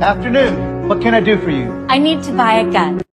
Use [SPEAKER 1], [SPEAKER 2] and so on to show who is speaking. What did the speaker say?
[SPEAKER 1] Afternoon. What can I do for you?
[SPEAKER 2] I need to buy a gun.